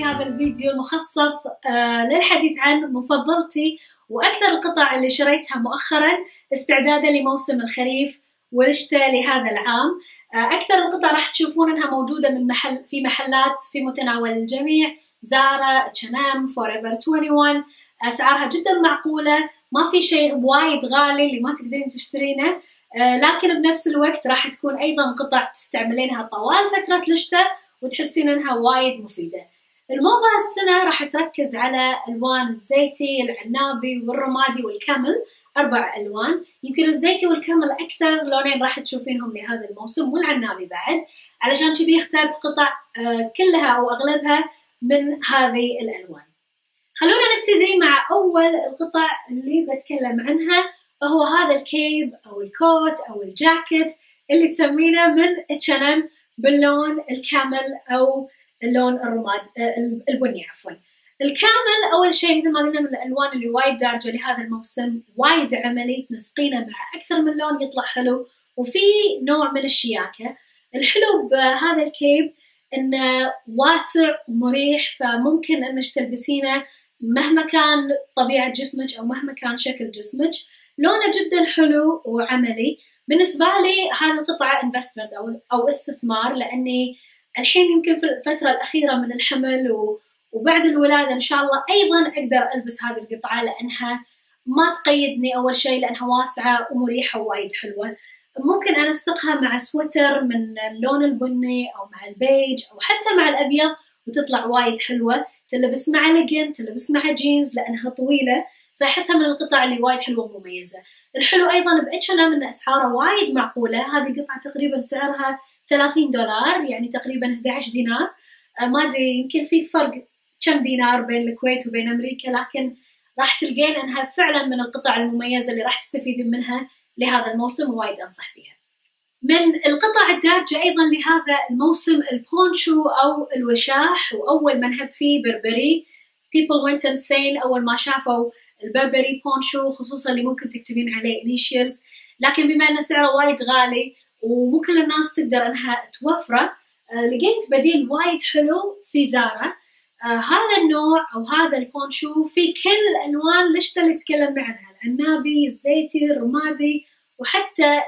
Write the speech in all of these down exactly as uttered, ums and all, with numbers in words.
هذا الفيديو المخصص للحديث عن مفضلتي وأكثر القطع اللي شريتها مؤخراً استعداداً لموسم الخريف والشتاء لهذا العام. أكثر القطع راح تشوفون أنها موجودة من محل في محلات في متناول الجميع، زارا، اتش اند ام، فوريفر واحد وعشرين. أسعارها جداً معقولة، ما في شيء وايد غالي اللي ما تقدرين تشترينه، لكن بنفس الوقت راح تكون أيضاً قطع تستعملينها طوال فترة الشتاء وتحسين أنها وايد مفيدة. الموضة هالسنة راح تركز على ألوان الزيتي، العنابي والرمادي والكامل، أربع ألوان. يمكن الزيتي والكامل أكثر لونين راح تشوفينهم لهذا الموسم، والعنابي بعد، علشان كذي اخترت قطع كلها أو أغلبها من هذه الألوان. خلونا نبتدي مع أول القطع اللي بتكلم عنها، وهو هذا الكيب أو الكوت أو الجاكيت اللي تسمينه من اتش اند ام باللون الكامل أو اللون الرماد البني عفوا. الكامل أول شيء مثل ما قلنا من الألوان اللي وايد دارجة لهذا الموسم، وايد عملي، تنسقينه مع أكثر من لون يطلع حلو، وفي نوع من الشياكة. الحلو بهذا الكيب إنه واسع ومريح، فممكن إنك تلبسينه مهما كان طبيعة جسمك أو مهما كان شكل جسمك. لونه جدا حلو وعملي. بالنسبة لي هذه القطعة investment أو أو استثمار، لأني الحين يمكن في الفترة الأخيرة من الحمل وبعد الولادة إن شاء الله أيضاً أقدر ألبس هذه القطعة، لأنها ما تقيدني أول شيء، لأنها واسعة ومريحة ووايد حلوة. ممكن أنسقها مع سويتر من اللون البني أو مع البيج أو حتى مع الأبيض وتطلع وايد حلوة. تلبس مع ليجن، تلبس مع جينز لأنها طويلة، فأحسها من القطع اللي وايد حلوة ومميزة. الحلو أيضاً بإتش اند ام إن أسعارها وايد معقولة. هذه القطعة تقريباً سعرها ثلاثين دولار، يعني تقريباً أحد عشر دينار. ما أدري يمكن في فرق كم دينار بين الكويت وبين أمريكا، لكن راح تلقين أنها فعلاً من القطع المميزة اللي راح تستفيدين منها لهذا الموسم، ووايد أنصح فيها. من القطع الدارجة أيضاً لهذا الموسم البونشو أو الوشاح، وأول من هب فيه بربري. people went insane أول ما شافوا البربري بونشو، خصوصاً اللي ممكن تكتبين عليه initials، لكن بما أن سعره وايد غالي ومو كل الناس تقدر أنها توفره، آه لقيت بديل وايد حلو في زارا. آه هذا النوع أو هذا البونشو في كل الألوان الشتا اللي تكلمنا عنها، العنابي، الزيتي، الرمادي، وحتى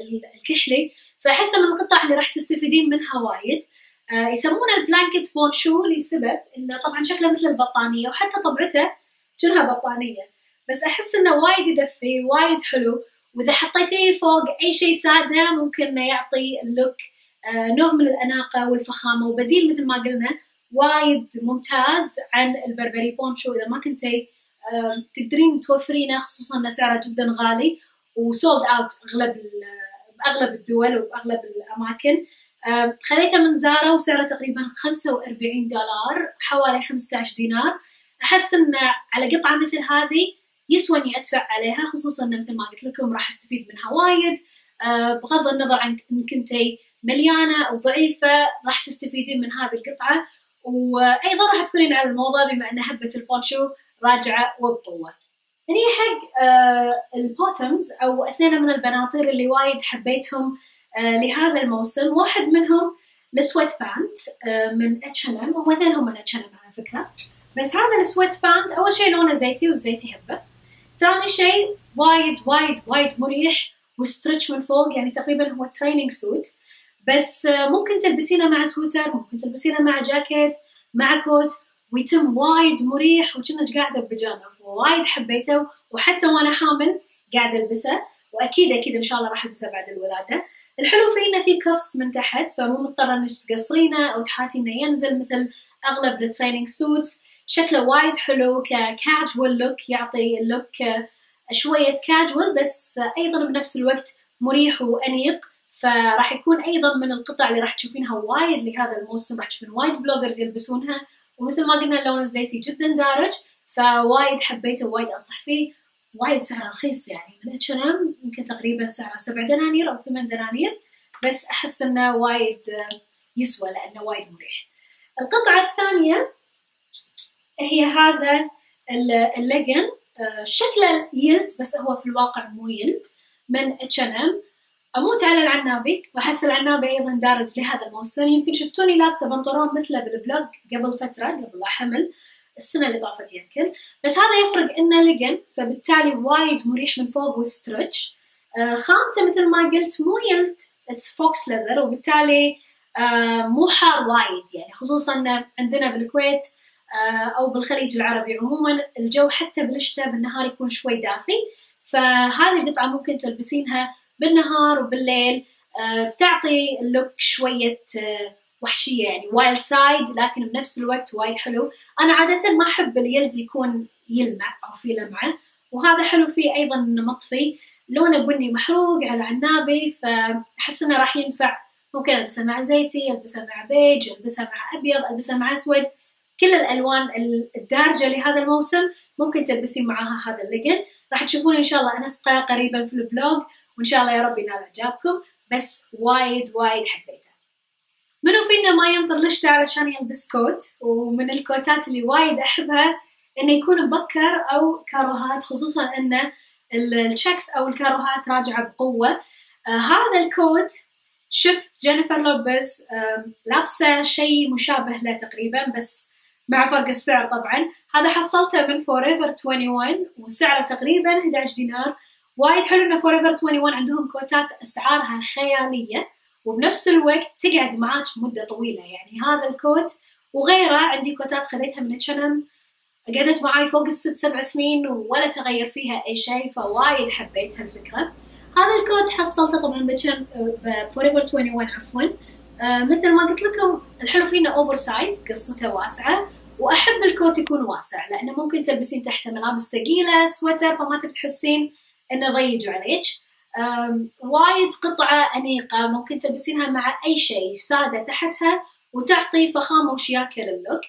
الكحلي، فأحسه من القطع اللي راح تستفيدين منها وايد. آه يسمونه البلانكت بونشو لسبب إنه طبعا شكله مثل البطانية، وحتى طبعته شنها بطانية، بس أحس إنه وايد يدفي، وايد حلو. وإذا حطيتيه فوق أي شيء سادة ممكن إنه يعطي اللوك آه نوع من الأناقة والفخامة، وبديل مثل ما قلنا وايد ممتاز عن البربري بونشو. إذا ما كنتي آه تقدرين توفرينه، خصوصاً إن سعره جداً غالي وسولد أوت أغلب بأغلب الدول وبأغلب الأماكن. آه خليته من زارا وسعره تقريباً خمسة وأربعين دولار، حوالي خمسة عشر دينار. أحس إن على قطعة مثل هذه يسوى إني أدفع عليها، خصوصاً إن مثل ما قلت لكم راح أستفيد منها وايد. أه بغض النظر عن إن كنتي مليانة أو ضعيفة راح تستفيدين من هذه القطعة، وأيضاً راح تكونين على الموضة بما أن هبة البونشو راجعة وبقوة. هني حق أه البوتمز أو اثنين من البناطير اللي وايد حبيتهم أه لهذا الموسم. واحد منهم السويت باند أه من اتش اند ام، واثنينهم من اتش اند ام على فكرة. بس هذا السويت باند أول شيء لونه زيتي، والزيتي هبة. ثاني شيء وايد وايد وايد مريح وستريتش من فوق، يعني تقريبا هو تريننج سوت، بس ممكن تلبسينه مع سويتر، ممكن تلبسينه مع جاكيت، مع كوت، ويتم وايد مريح وكأنك قاعدة ببيجامة. وايد حبيته، وحتى وأنا حامل قاعدة ألبسه، وأكيد أكيد إن شاء الله راح ألبسه بعد الولادة. الحلو فيه إنه فيه كفس من تحت، فمو مضطرة إنك تقصرينه أو تحاتينه ينزل مثل أغلب التريننج سوتس. شكله وايد حلو ككاجوال لوك، يعطي اللوك شوية كاجوال بس أيضاً بنفس الوقت مريح وأنيق. فراح يكون أيضاً من القطع اللي راح تشوفينها وايد لهذا الموسم، راح تشوفين وايد بلوجرز يلبسونها. ومثل ما قلنا اللون الزيتي جداً دارج، فوايد حبيته ووايد أنصح فيه. وايد سعره رخيص، يعني من اتش اند ام يمكن تقريباً سعره سبع دنانير أو ثمان دنانير، بس أحس إنه وايد يسوى لأنه وايد مريح. القطعة الثانية هي هذا الليجن، شكله يلد بس هو في الواقع مو يلد، من اتش اند ام. اموت على العنابي، واحس العنابي ايضا دارج لهذا الموسم. يمكن شفتوني لابسه بنطلون مثله بالبلوج قبل فتره، قبل لا حمل السنه اللي طافت يمكن، بس هذا يفرق انه لقن، فبالتالي وايد مريح من فوق وستريتش. آه خامته مثل ما قلت مو يلت، اتس فوكس ليذر، وبالتالي آه مو حار وايد يعني، خصوصا عندنا بالكويت آه او بالخليج العربي عموما الجو حتى بالشتاء بالنهار يكون شوي دافي، فهذه القطعه ممكن تلبسينها بالنهار وبالليل. آه تعطي اللوك شويه آه وحشيه يعني، وايلد سايد، لكن بنفس الوقت وايد حلو. انا عاده ما احب اليلد يكون يلمع او في لمعه، وهذا حلو فيه ايضا انه مطفي، لونه بني محروق على عنابي، فاحس انه راح ينفع. ممكن البسه مع زيتي، البسه مع بيج، البسه مع ابيض، البسه مع اسود، كل الالوان الدارجه لهذا الموسم ممكن تلبسين معاها هذا الليجن. راح تشوفون ان شاء الله انسقه قريبا في البلوج، وان شاء الله يا رب ينال اعجابكم، بس وايد وايد حبيته. منو فينا ما ينطر لشته علشان يلبس كوت؟ ومن الكوتات اللي وايد احبها انه يكون مبكر او كاروهات، خصوصا انه التشيكس او الكاروهات راجعه بقوه. آه هذا الكوت شفت جينيفر لوبيز آه لابسه شيء مشابه له تقريبا، بس مع فرق السعر طبعا. هذا حصلته من فوريفر واحد وعشرين وسعره تقريبا إحدى عشر دينار. وايد حلو ان فوريفر واحد وعشرين عندهم كوتات اسعارها خياليه، وبنفس الوقت تقعد معاك مده طويله. يعني هذا الكوت وغيره عندي كوتات خذيتها من اتش اند ام قعدت معاي فوق الست سبع سنين ولا تغير فيها اي شيء، فوايد حبيت هالفكره. هذا الكوت حصلته طبعا بفوريفر واحد وعشرين عفوا. آه مثل ما قلت لكم الحلو فيه انه اوفر سايز، قصته واسعه، واحب الكوت يكون واسع لانه ممكن تلبسين تحته ملابس ثقيله، سويتر، فما تحسين انه ضيق عليك. وايد قطعه انيقه، ممكن تلبسينها مع اي شيء ساده تحتها وتعطي فخامه وشياكه للوك.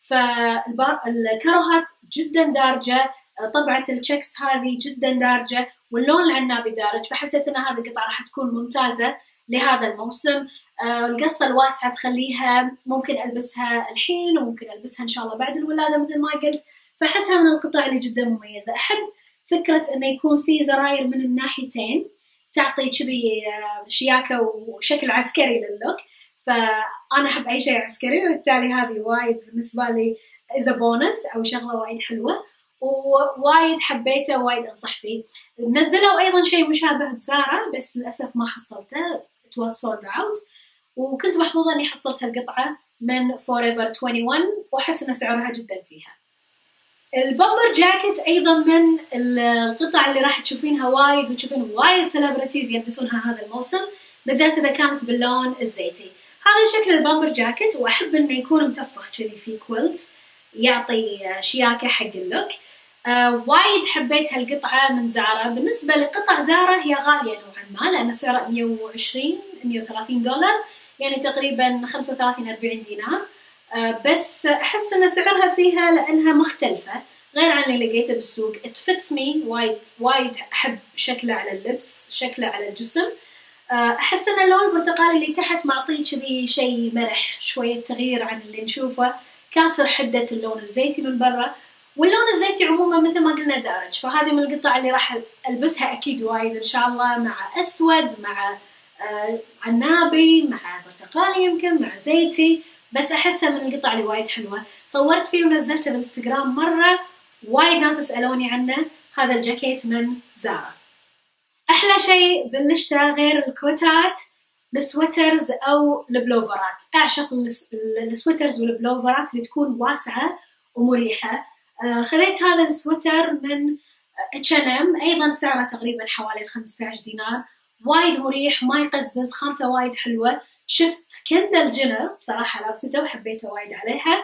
فالكاروهات جدا دارجه، طبعه التشيكس هذه جدا دارجه، واللون العنابي دارج، فحسيت ان هذه القطعه راح تكون ممتازه لهذا الموسم. القصه الواسعه تخليها ممكن البسها الحين وممكن البسها ان شاء الله بعد الولاده مثل ما قلت، فاحسها من القطع اللي جدا مميزه. احب فكره انه يكون في زراير من الناحيتين تعطي كذي شياكه وشكل عسكري للوك، فانا احب اي شيء عسكري، وبالتالي هذه وايد بالنسبه لي إذا بونس او شغله وايد حلوه، ووايد حبيته ووايد انصح فيه. نزلوا ايضا شيء مشابه بزارا بس للاسف ما حصلته، it was sold out، وكنت محظوظه اني حصلت هالقطعه من فوريفر واحد وعشرين واحس ان سعرها جدا فيها. البومبر جاكيت ايضا من القطع اللي راح تشوفينها وايد، وتشوفين وايد سيلبرتيز يلبسونها هذا الموسم، بالذات اذا كانت باللون الزيتي. هذا شكل البومبر جاكيت، واحب انه يكون متفخ كذي في كويلتس يعطي شياكه حق اللوك. آه وايد حبيت هالقطعه من زارا. بالنسبه لقطع زارا هي غاليه نوعا ما لان سعرها مية وعشرين مية وثلاثين دولار، يعني تقريبا خمسة وثلاثين أربعين دينار. آه بس احس ان سعرها فيها لانها مختلفه غير عن اللي لقيته بالسوق. it fits me وايد وايد احب شكله على اللبس، شكله على الجسم. احس ان اللون البرتقالي اللي تحت معطيه كذي شيء مرح، شويه تغيير عن اللي نشوفه، كاسر حده اللون الزيتي من برا. واللون الزيتي عموما مثل ما قلنا دارج، فهذه من القطع اللي راح البسها اكيد وايد ان شاء الله، مع اسود، مع آه عنابي، مع برتقالي، يمكن مع زيتي، بس احسها من القطع اللي وايد حلوه. صورت فيه ونزلته بالانستغرام مره، وايد ناس سالوني عنه. هذا الجاكيت من زارا. احلى شيء بالشتاء غير الكوتات السويترز او البلوفرات. اعشق السويترز والبلوفرات اللي تكون واسعه ومريحه. آه خذيت هذا السويتر من اتش اند ام، ايضا سعره تقريبا حوالي خمسة عشر دينار. وايد مريح، ما يقزز، خامته وايد حلوه. شفت كندل جينر بصراحه لابسته وحبيته وايد عليها،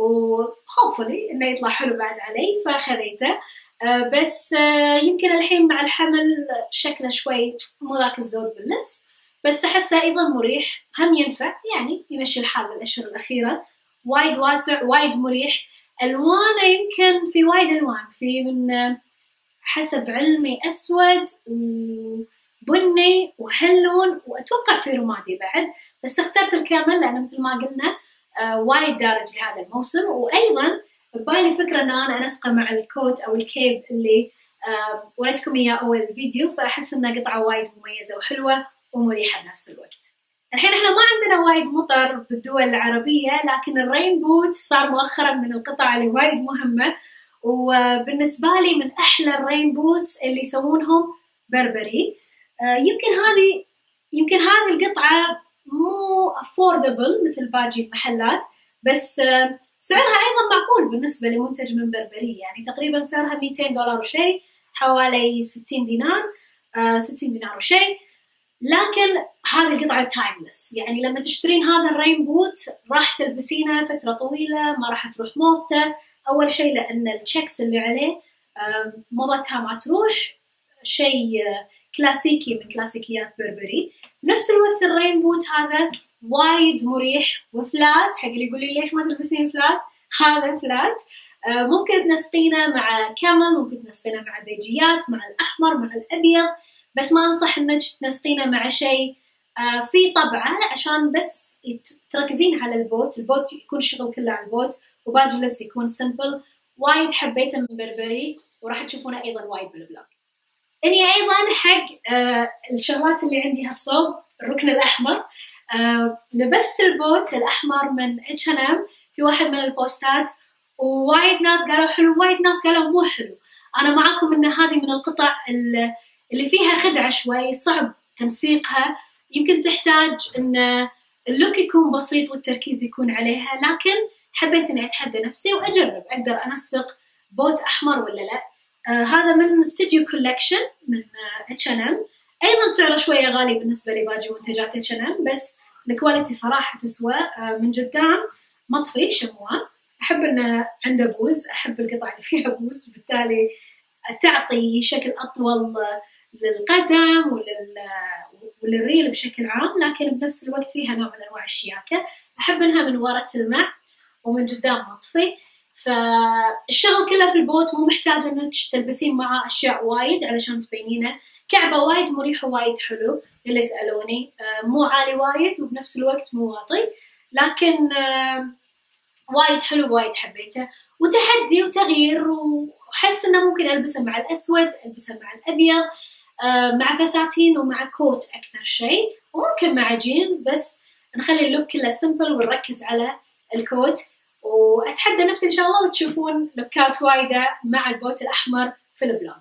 وهوبفلي انه يطلع حلو بعد علي فخذيته. آه بس آه يمكن الحين مع الحمل شكله شوي مو ذاك الزود باللبس، بس احسه ايضا مريح، هم ينفع يعني يمشي الحال بالاشهر الاخيره. وايد واسع، وايد مريح. الوانه يمكن في وايد الوان، في من آه حسب علمي اسود وبني وهلون، واتوقع في رمادي بعد، بس اخترت الكامل لانه مثل ما قلنا آه وايد دارج لهذا الموسم. وايضا ببالي فكرة ان انا انسقه مع الكوت او الكيب اللي آه وريتكم اياه اول فيديو، فاحس انها قطعة وايد مميزة وحلوة ومريحة بنفس الوقت. الحين احنا ما عندنا وايد مطر بالدول العربية، لكن الرين بوت صار مؤخرا من القطع اللي وايد مهمة، وبالنسبة لي من أحلى الرين بوتس اللي يسوونهم بربري. يمكن هذه يمكن هذه القطعة مو affordable مثل باقي المحلات، بس سعرها أيضا معقول بالنسبة لمنتج من بربري، يعني تقريبا سعرها مئتين دولار وشيء، حوالي ستين دينار ستين دينار وشيء. لكن هذه القطعة تايملس، يعني لما تشترين هذا الرين بوت راح تلبسينه فترة طويلة، ما راح تروح موضته. أول شيء لأن التشيكس اللي عليه موضتها ما تروح، شيء كلاسيكي من كلاسيكيات بربري. بنفس الوقت الرين بوت هذا وايد مريح وفلات، حق اللي يقولي ليش ما تلبسين فلات، هذا فلات. ممكن تنسقينه مع كامل، ممكن تنسقينه مع بيجيات، مع الأحمر، مع الأبيض، بس ما أنصح إنك تنسقينه مع شيء في طبعه، عشان بس تركزين على البوت. البوت يكون الشغل كله على البوت، وباقي اللبس يكون سمبل. وايد حبيته من بربري، وراح تشوفونه أيضا وايد بالبلوج. إني أيضا حق آه الشغلات اللي عندي هالصوب، الركن الأحمر. آه لبست البوت الأحمر من اتش اند ام في واحد من البوستات، ووايد ناس قالوا حلو، وايد ناس قالوا مو حلو. أنا معاكم إن هذه من القطع اللي فيها خدعة شوي، صعب تنسيقها، يمكن تحتاج إن اللوك يكون بسيط والتركيز يكون عليها، لكن حبيت إني أتحدى نفسي وأجرب أقدر أنسق بوت أحمر ولا لا. آه هذا من ستوديو كولكشن من اتش اند ام، أيضا سعره شوية غالي بالنسبة لباقي منتجات اتش اند ام، بس الكواليتي صراحة تسوى. آه من قدام مطفي شموع، أحب إنه عنده بوز، أحب القطع اللي فيها بوز، بالتالي تعطي شكل أطول للقدم ولل وللريل بشكل عام، لكن بنفس الوقت فيها نوع من أنواع الشياكة. أحب إنها من ورا تلمع ومن قدام مطفي. فالشغل كله في البوت مو محتاج إنك تلبسين معه أشياء وايد علشان تبينينه. كعبه وايد مريح ووايد حلو، اللي سألوني مو عالي وايد وبنفس الوقت مو واطي، لكن وايد حلو، وايد حبيته، وتحدي وتغيير. وحس إنه ممكن ألبسه مع الأسود، ألبسه مع الأبيض، مع فساتين ومع كوت أكثر شيء، وممكن مع جينز، بس نخلي اللوك كله سمبل ونركز على الكوت. وأتحدى نفسي إن شاء الله وتشوفون لوكات وايدة مع البوت الأحمر في البلوج.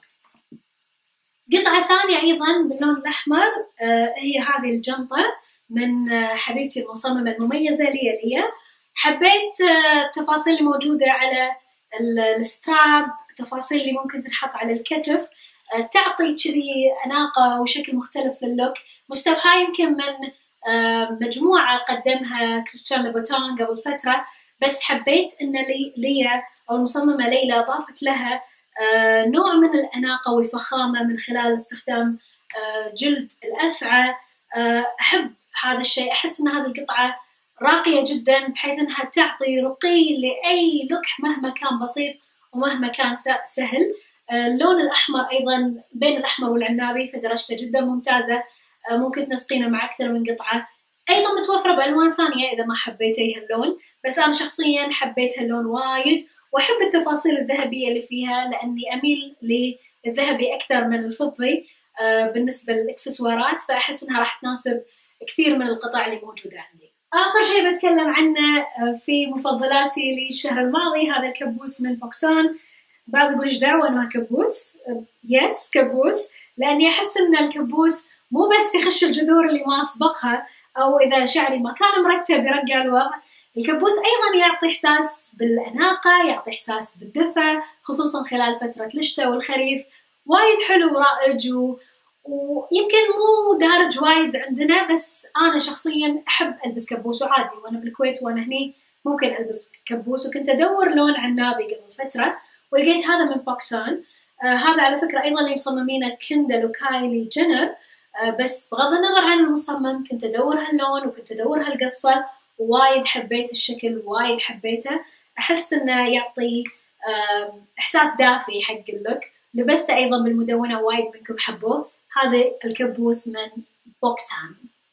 قطعة ثانية أيضا باللون الأحمر آه هي هذه الجنطة من آه حبيبتي المصممة المميزة ليا ليا. حبيت آه التفاصيل اللي موجودة على الستراب، التفاصيل اللي ممكن تنحط على الكتف، آه تعطي كذي أناقة وشكل مختلف لللوك، مستوحاة يمكن من آه مجموعة قدمها كريستيان لوبوتون قبل فترة، بس حبيت إن لي ليا أو المصممة ليلى ضافت لها آه نوع من الأناقة والفخامة من خلال استخدام آه جلد الأفعى. آه أحب هذا الشيء، أحس إن هذه القطعة راقية جدا، بحيث إنها تعطي رقي لأي لوك مهما كان بسيط ومهما كان سهل. آه اللون الأحمر أيضا بين الأحمر والعنابي، فدرجته جدا ممتازة. آه ممكن تنسقينه مع أكثر من قطعة، أيضا متوفرة بألوان ثانية إذا ما حبيتي هاللون، بس أنا شخصيا حبيت هاللون وايد، وأحب التفاصيل الذهبية اللي فيها، لأني أميل للذهبي أكثر من الفضي آه بالنسبة للإكسسوارات، فأحس إنها راح تناسب كثير من القطع اللي موجودة عندي. آخر شيء بتكلم عنه في مفضلاتي للشهر الماضي، هذا الكبوس من بوكسون. بعض يقول إيش دعوة إنه كبوس؟ يس كبوس، لأني أحس إن الكبوس مو بس يخش الجذور اللي ما أسبقها، أو إذا شعري ما كان مرتب يرجع الوضع. الكبوس أيضا يعطي إحساس بالأناقة، يعطي إحساس بالدفء، خصوصا خلال فترة الشتاء والخريف. وايد حلو ورائج، و... ويمكن مو دارج وايد عندنا، بس أنا شخصيا أحب ألبس كبوس، وعادي وأنا بالكويت وأنا هني ممكن ألبس كبوس. وكنت أدور لون عنابي قبل فترة ولقيت هذا من بوكسون. آه هذا على فكرة أيضا اللي مصممينه كندل وكايلي جينر، آه بس بغض النظر عن المصمم كنت أدور هاللون وكنت أدور هالقصة، وايد حبيت الشكل، وايد حبيته. أحس إنه يعطي إحساس دافي حق اللوك. لبسته أيضا بالمدونة، وايد منكم حبوه. هذا الكبوس من بوكسون.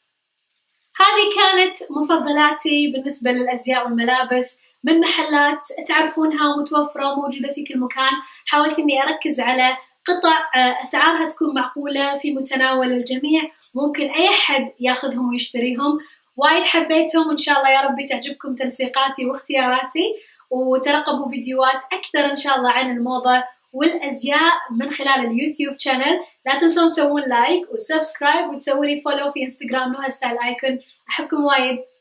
هذه كانت مفضلاتي بالنسبة للأزياء والملابس من محلات تعرفونها ومتوفرة وموجودة في كل مكان. حاولت إني أركز على قطع أسعارها تكون معقولة في متناول الجميع، ممكن أي أحد ياخذهم ويشتريهم. وايد حبيتهم، وإن شاء الله يا ربي تعجبكم تنسيقاتي واختياراتي، وترقبوا فيديوهات أكثر إن شاء الله عن الموضة والأزياء من خلال اليوتيوب شانل. لا تنسون تسوون لايك وسبسكرايب وتسوون لي فولو في انستغرام نهى ستايل ايكون. أحبكم وايد.